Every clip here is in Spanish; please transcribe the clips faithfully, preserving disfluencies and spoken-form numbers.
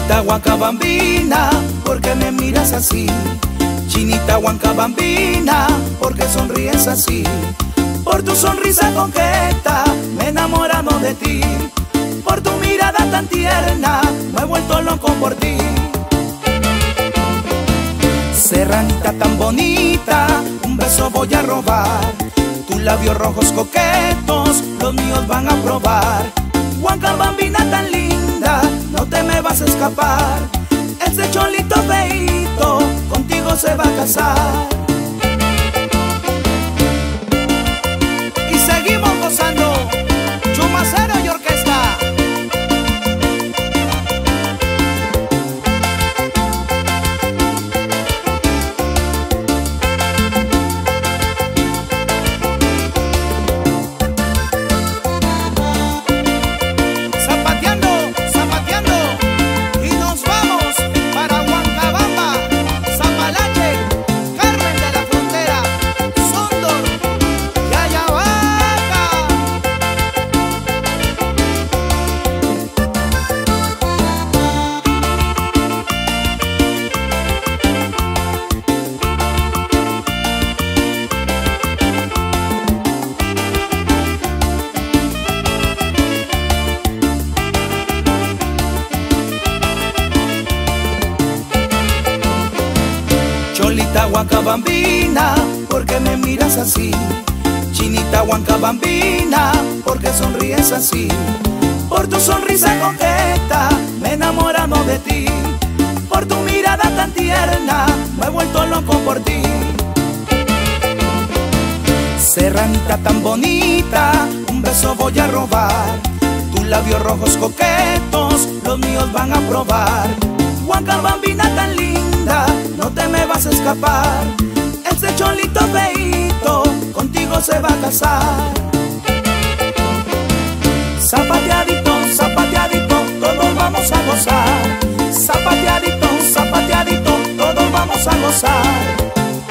Chinita Huancabambina, ¿por qué me miras así? Chinita Huancabambina, ¿por qué sonríes así? Por tu sonrisa coqueta me he enamorado de ti, por tu mirada tan tierna me he vuelto loco por ti. Serranita tan bonita, un beso voy a robar, tus labios rojos coquetos los míos van a probar. Huancabambina tan linda, no te me vas a escapar, ese cholito feíto contigo se va a casar. Y seguimos gozando, Chumacero y orquesta. Cholita Huancabambina, ¿por qué me miras así? Chinita Huancabambina, ¿por qué sonríes así? Por tu sonrisa coqueta me he enamorado de ti, por tu mirada tan tierna me he vuelto loco por ti. Serranita tan bonita, un beso voy a robar, tus labios rojos coquetos los míos van a probar. Huancabambina tan linda, no te me vas a escapar, ese cholito feíto contigo se va a casar. Zapateadito, zapateadito, todos vamos a gozar. Zapateadito, zapateadito, todos vamos a gozar.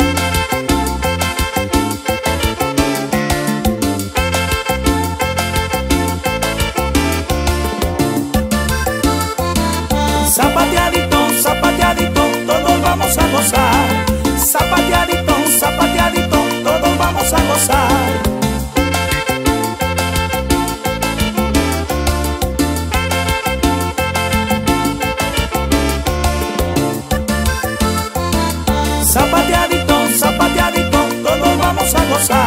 Zapateadito, zapateadito, todos vamos a gozar. Zapateadito, zapateadito, todos vamos a gozar. Zapateadito, zapateadito, todos vamos a gozar.